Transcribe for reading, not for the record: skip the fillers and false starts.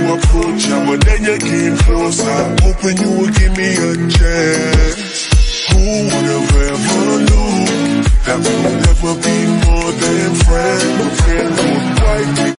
approach ya, but then you came closer, hoping you would give me a chance. Who would have ever knew that we would never be more than friends?